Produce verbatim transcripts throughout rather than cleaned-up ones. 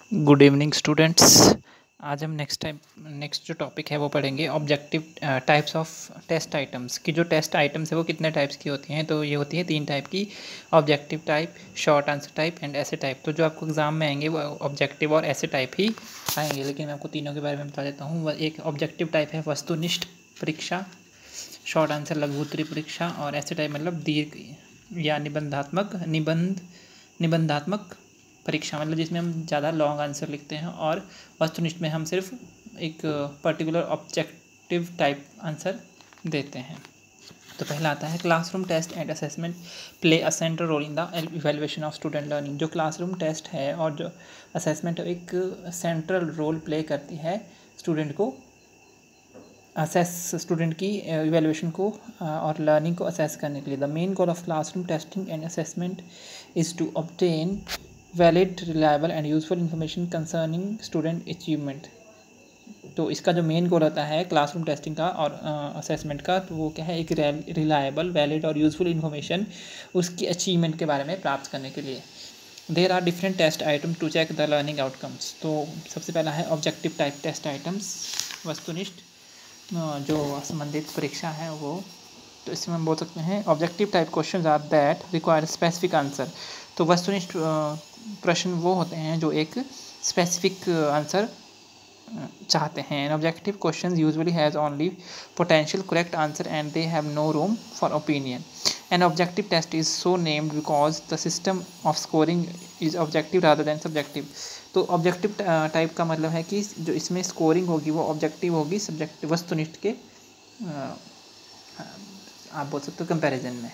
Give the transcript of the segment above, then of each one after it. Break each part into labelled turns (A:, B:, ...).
A: Good evening students. आज हम next time next जो टॉपिक है वो पढ़ेंगे objective types of test items की। जो टेस्ट आइटम्स है वो कितने टाइप्स की होती हैं, तो ये होती है तीन टाइप की, objective type, short answer type and essay type. तो जो आपको एग्जाम में आएंगे वो ऑब्जेक्टिव और ऐसे टाइप ही आएंगे, लेकिन मैं आपको तीनों के बारे में बता देता हूँ। एक ऑब्जेक्टिव टाइप है वस्तुनिष्ठ परीक्षा, शॉर्ट आंसर लघु उत्तरीय परीक्षा, और ऐसे टाइप मतलब दीर्घ या निबंधात्मक निबंध निबंधात्मक परीक्षा, मतलब जिसमें हम ज़्यादा लॉन्ग आंसर लिखते हैं, और वस्तुनिष्ठ में हम सिर्फ एक पर्टिकुलर ऑब्जेक्टिव टाइप आंसर देते हैं। तो पहला आता है classroom test and assessment play a central role in the evaluation of student learning. जो क्लासरूम टेस्ट है और जो असेसमेंट है एक सेंट्रल रोल प्ले करती है स्टूडेंट को असेस स्टूडेंट की इवैल्यूएशन को और लर्निंग को असेस करने के लिए। The main goal of classroom testing and assessment is to obtain valid, reliable and useful information concerning student achievement. तो इसका जो मेन गोल होता है क्लासरूम टेस्टिंग का और असेसमेंट का, तो वो क्या है, एक रिलायबल, वैलिड और यूजफुल इंफॉर्मेशन उसकी अचीवमेंट के बारे में प्राप्त करने के लिए। There are different test item to check the learning outcomes. तो सबसे पहला है ऑब्जेक्टिव टाइप टेस्ट आइटम्स, वस्तुनिष्ठ जो संबंधित परीक्षा है वो। तो इसमें हम बोल सकते हैं objective type questions are that require specific answer. तो वस्तुनिष्ठ प्रश्न वो होते हैं जो एक स्पेसिफिक आंसर चाहते हैं। An objective question usually has only potential correct answer and they have no room for opinion. An objective test is so named because the system of scoring is objective rather than subjective. तो objective type का मतलब है कि जो इसमें scoring होगी वो objective होगी सब्जेक्टिव वस्तुनिष्ठ के आ, आप बोल सकते हो कंपैरिजन में।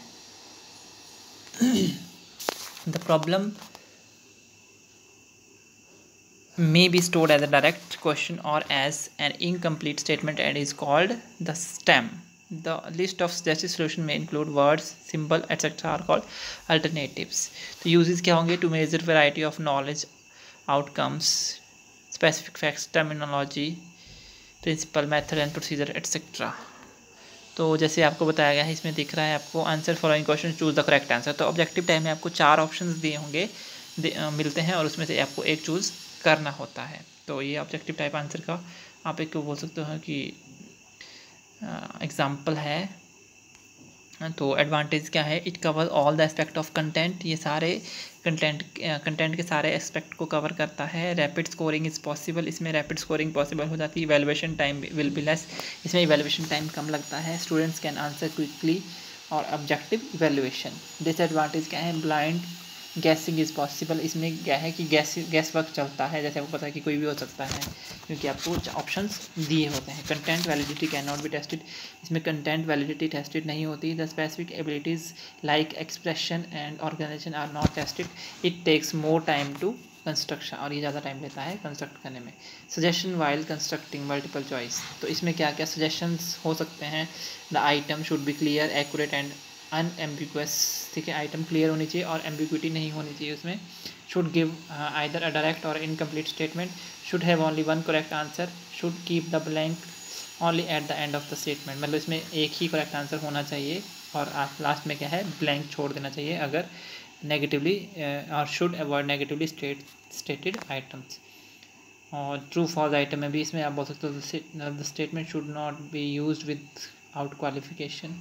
A: The problem may be stored as a direct question or as an incomplete statement and is called the stem. The list of suggested solution may include words, symbol, et cetera are called alternatives. तो uses क्या होंगे? To measure variety of knowledge, outcomes, specific facts, terminology, principle, method and procedure et cetera. तो जैसे आपको बताया गया है, इसमें दिख रहा है आपको answer following question, choose the correct answer. तो ऑब्जेक्टिव टाइम में आपको चार ऑप्शंस दिए होंगे, मिलते हैं, और उसमें से आपको एक चूज़ करना होता है। तो ये ऑब्जेक्टिव टाइप आंसर का आप एक बोल सकते हो कि एग्जांपल है। तो एडवांटेज क्या है? It cover all the aspect of content. ये सारे कंटेंट कंटेंट के सारे एस्पेक्ट को कवर करता है। रैपिड स्कोरिंग इज़ पॉसिबल, इसमें रैपिड स्कोरिंग पॉसिबल हो जाती है। Evaluation time will be less, इसमें इवैल्यूएशन टाइम कम लगता है। स्टूडेंट्स कैन आंसर क्विकली और ऑब्जेक्टिव इवैल्यूएशन। डिसएडवांटेज क्या है? ब्लाइंड गैसिंग इज़ पॉसिबल, इसमें क्या है कि गैस गैस वर्क चलता है, जैसे आपको पता है कि कोई भी हो सकता है क्योंकि आपको ऑप्शंस दिए होते हैं। Content validity can not be tested, इसमें कंटेंट वैलिडिटी टेस्टेड नहीं होती। The specific abilities like expression and organisation are not tested, it takes more time to construction, और ये ज़्यादा टाइम लेता है कंस्ट्रक्ट करने में। Suggestion while constructing multiple choice, तो इसमें क्या क्या सजेशंस हो सकते हैं? The item should be clear, accurate and unambiguous, ठीक है, आइटम क्लियर होनी चाहिए और एम्बिग्विटी नहीं होनी चाहिए उसमें। Should give either a direct or incomplete statement, should have only one correct answer, should keep the blank only at the end of the statement, मतलब इसमें एक ही करेक्ट आंसर होना चाहिए और आप लास्ट में क्या है, ब्लैंक छोड़ देना चाहिए अगर नेगेटिवली, और should avoid negatively state stated items. और ट्रू फॉल्स आइटम में भी इसमें आप बोल सकते हो the statement should not be used without qualification,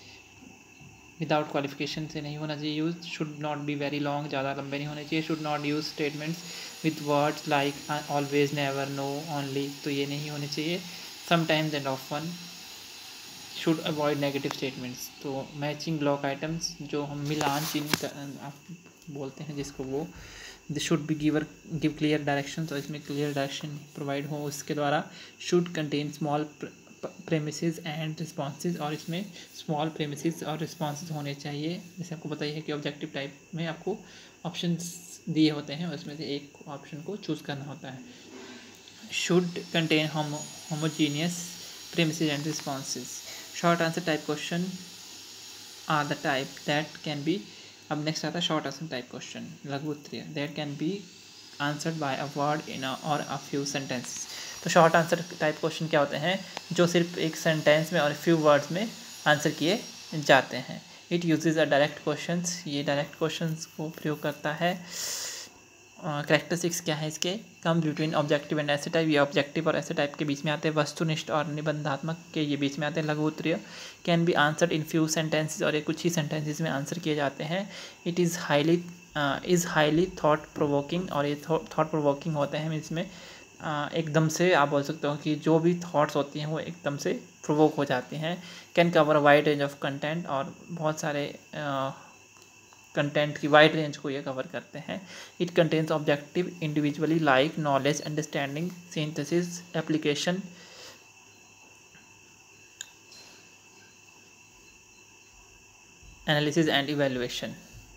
A: without qualification से नहीं होना चाहिए use. Should not be very long, ज़्यादा लंबे नहीं होने चाहिए। Should not use statements with words like always, never, no, only, तो ये नहीं होने चाहिए। Sometimes and often, should avoid negative statements. तो मैचिंग ब्लॉक आइटम्स, जो हम मिलान चिन्ह आप बोलते हैं जिसको, वो this should be giver give clear direction, तो इसमें क्लियर डायरेक्शन प्रोवाइड हो उसके द्वारा। Should contain small premises and responses, और इसमें स्मॉल प्रेमिसेस और रिस्पॉन्सेज होने चाहिए। जैसे आपको पता ही है कि ऑब्जेक्टिव टाइप में आपको ऑप्शंस दिए होते हैं, उसमें से एक ऑप्शन को चूज़ करना होता है। Should contain homogeneous premises and responses. Short answer type question are the type that can be, अब नेक्स्ट आता है शॉर्ट आंसर टाइप क्वेश्चन, लघु उत्तरीय, that can be answered by a word in or a few sentences. तो short answer type question क्या होते हैं? जो सिर्फ एक सेंटेंस में और फ्यू वर्ड्स में आंसर किए जाते हैं। It uses a direct questions, ये डायरेक्ट क्वेश्चंस को प्रयोग करता है। कैरेक्टरिस्टिक्स क्या है इसके, come between objective and essay type, ये ऑब्जेक्टिव और ऐसे टाइप के बीच में आते हैं। वस्तुनिष्ठ और निबंधात्मक के ये बीच में आते हैं। लघु उत्तरीय can be answered in few sentences, और ये कुछ ही सेंटेंसेस में आंसर किए जाते हैं। It is highly is highly thought provoking, और ये थॉट प्रोवोकिंग होते हैं इसमें uh, एकदम से आप बोल सकते हो कि जो भी थॉट्स होती हैं वो एकदम से प्रोवोक हो जाती हैं। Can cover wide range of content, और बहुत सारे कंटेंट uh, की वाइड रेंज को ये कवर करते हैं। It contains objective individually like knowledge, understanding, synthesis, application, analysis and evaluation.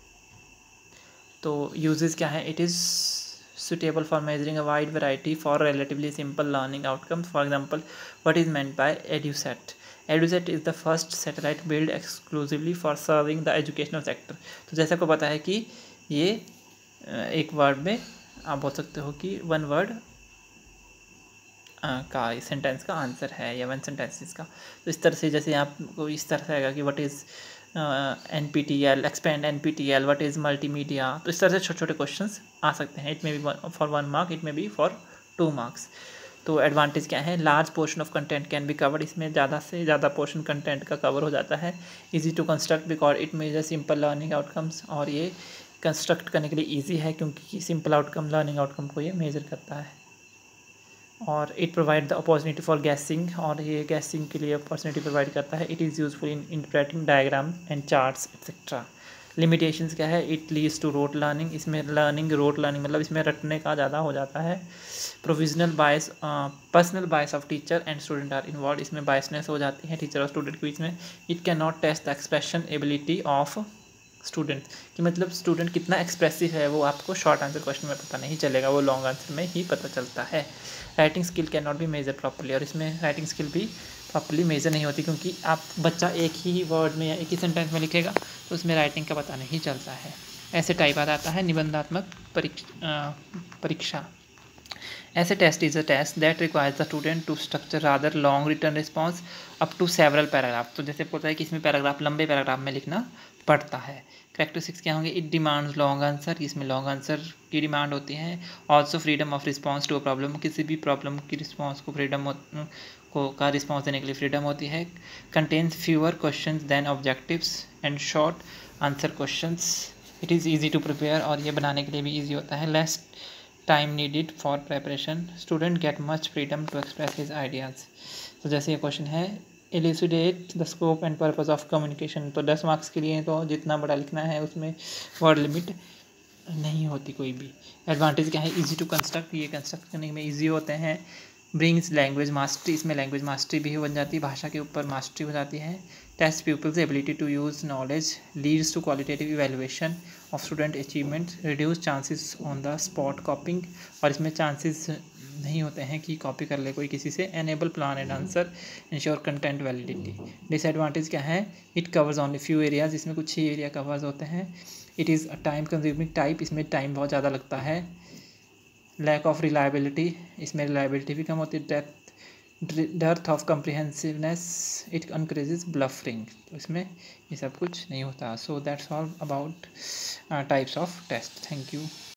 A: तो यूजेस क्या है, it is suitable for measuring a wide variety for relatively simple learning outcomes. For example, what is meant by EduSat? EduSat is the first satellite built exclusively for serving the educational sector. तो जैसे आपको पता है कि ये एक word में आप बोल सकते हो कि वन वर्ड का सेंटेंस का आंसर है या वन सेंटेंसेस का। तो इस तरह से जैसे आपको इस तरह से आएगा कि what is N P T L, expand N P T L, what is multimedia. तो इस तरह से छोटे छोटे क्वेश्चंस आ सकते हैं। It may be for one mark, it may be for two marks. तो एडवांटेज क्या है, large portion of content can be covered, इसमें ज़्यादा से ज़्यादा पोर्शन कंटेंट का कवर हो जाता है। Easy to construct because it measure simple learning outcomes, और ये कंस्ट्रक्ट करने के लिए ईजी है क्योंकि सिंपल आउटकम लर्निंग आउटकम को ये मेजर करता है। और it provide the opportunity for guessing, और ये गैसिंग के लिए अपॉर्चुनिटी प्रोवाइड करता है। It is useful in interpreting diagram and charts etcetera. Limitations क्या है, it leads to rote learning, इसमें लर्निंग रोट लर्निंग मतलब इसमें रटने का ज़्यादा हो जाता है। Provisional bias, personal bias of teacher and student are involve, इसमें बायसनेस हो जाती है टीचर और स्टूडेंट के बीच में। It can not test the expression ability of student, कि मतलब स्टूडेंट कितना एक्सप्रेसिव है वो आपको शॉर्ट आंसर क्वेश्चन में पता नहीं चलेगा, वो लॉन्ग आंसर में ही पता चलता है। Writing skill can not be measure properly, और इसमें राइटिंग स्किल भी प्रॉपर्ली मेजर नहीं होती क्योंकि आप बच्चा एक ही वर्ड में या एक ही सेंटेंस में लिखेगा तो उसमें राइटिंग का पता नहीं चलता है। ऐसे टाइप आता है निबंधात्मक परीक्षा। Essay test is a test that requires the student to structure rather long written response up to several paragraph. तो जैसे बोलता है कि इसमें पैराग्राफ लंबे पैराग्राफ में लिखना पड़ता है। कैरेक्टरिस्टिक्स क्या होंगे, इट डिमांड्स लॉन्ग आंसर, इसमें लॉन्ग आंसर की डिमांड होती है। Also freedom of response to a problem, किसी भी प्रॉब्लम की रिस्पॉन्स को फ्रीडम को का रिस्पॉन्स देने के लिए फ्रीडम होती है। Contains fewer question than objectives and short answer questions. It is easy to prepare, और ये बनाने के लिए भी ईजी होता है। Less time needed for preparation, student get much freedom to express his ideas. तो जैसे ये क्वेश्चन है, elucidate the scope and purpose of communication, तो दस मार्क्स के लिए तो जितना बड़ा लिखना है उसमें वर्ड लिमिट नहीं होती कोई भी। एडवांटेज क्या है, इजी टू कंस्ट्रक्ट, ये कंस्ट्रक्ट करने में इजी होते हैं। ब्रिंग्स लैंग्वेज मास्टरी, इसमें लैंग्वेज मास्टरी भी बन जाती है, भाषा के ऊपर मास्टरी हो जाती है। Test peoples ability to use knowledge, leads to qualitative evaluation of student achievement, reduce chances on the spot copying, और इसमें चांसेस नहीं होते हैं कि कॉपी कर ले कोई किसी से। Enable plan and answer, ensure content validity. Disadvantage क्या है, it covers only few areas, इसमें कुछ ही एरिया कवर्स होते हैं। It is a time consuming type, इसमें टाइम बहुत ज़्यादा लगता है। लैक ऑफ रिलायबिलिटी, इसमें रिलायबिलिटी भी कम होती है। Depth depth of comprehensiveness, it increases bluffing, तो इसमें ये सब कुछ नहीं होता। So that's all about types of test. Thank you.